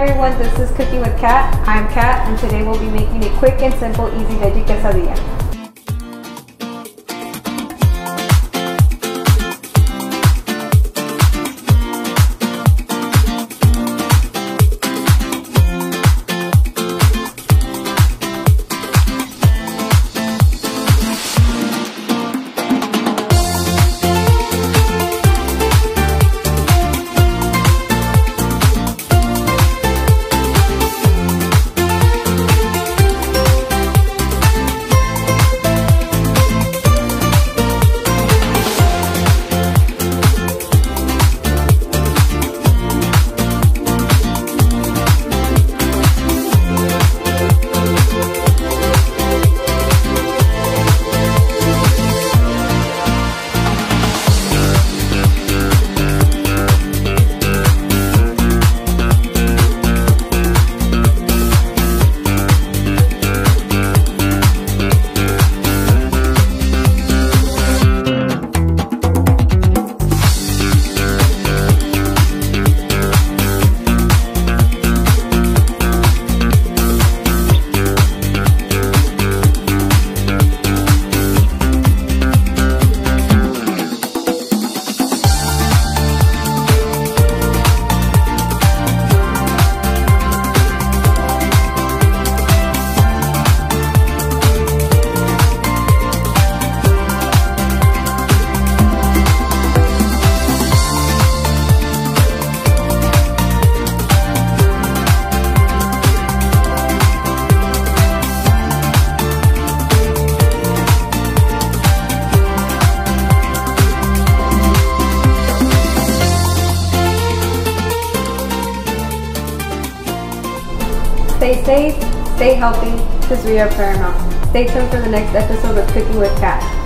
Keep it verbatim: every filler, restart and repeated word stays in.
everyone, this is Cooking with Kat. I'm Kat, and today we'll be making a quick and simple easy veggie quesadilla. Stay safe, stay healthy, because we are paramount. Stay tuned for the next episode of Cooking with Kat.